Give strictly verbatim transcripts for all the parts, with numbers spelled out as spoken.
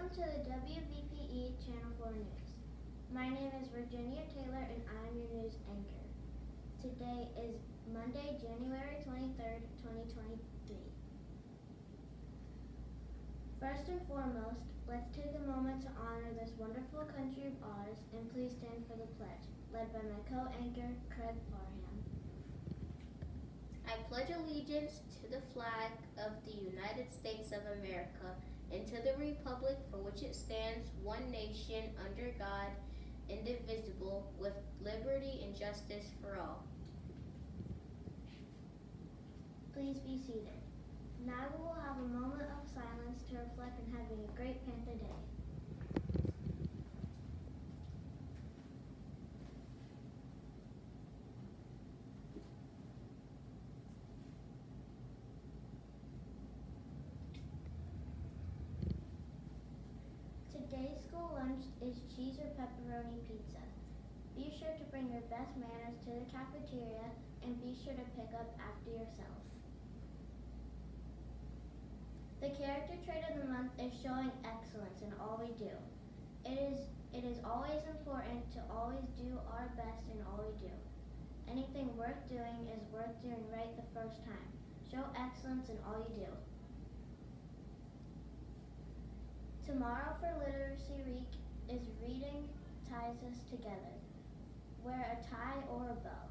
Welcome to the W V P E Channel four News. My name is Virginia Taylor and I'm your news anchor. Today is Monday, January twenty-third, twenty twenty-three. First and foremost, let's take a moment to honor this wonderful country of ours and please stand for the pledge, led by my co-anchor, Craig Parham. I pledge allegiance to the flag of the United States of America and to the republic for which it stands, one nation, under God, indivisible, with liberty and justice for all. Please be seated. Now we will have a moment of silence to reflect on having a great Panther Day. Today's school lunch is cheese or pepperoni pizza. Be sure to bring your best manners to the cafeteria and be sure to pick up after yourself. The character trait of the month is showing excellence in all we do. It is, it is always important to always do our best in all we do. Anything worth doing is worth doing right the first time. Show excellence in all you do. Tomorrow for Literacy Week is Reading Ties Us Together. Wear a tie or a bow.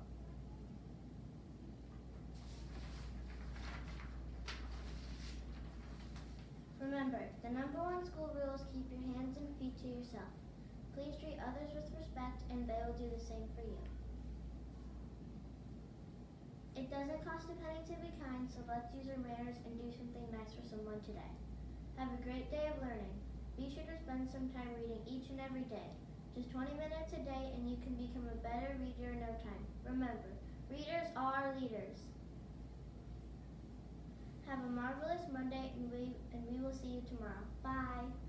Remember, the number one school rule is keep your hands and feet to yourself. Please treat others with respect and they will do the same for you. It doesn't cost a penny to be kind, so let's use our manners and do something nice for someone today. Have a great day of learning. Be sure to spend some time reading each and every day. Just twenty minutes a day and you can become a better reader in no time. Remember, readers are leaders. Have a marvelous Monday and we, and we will see you tomorrow. Bye.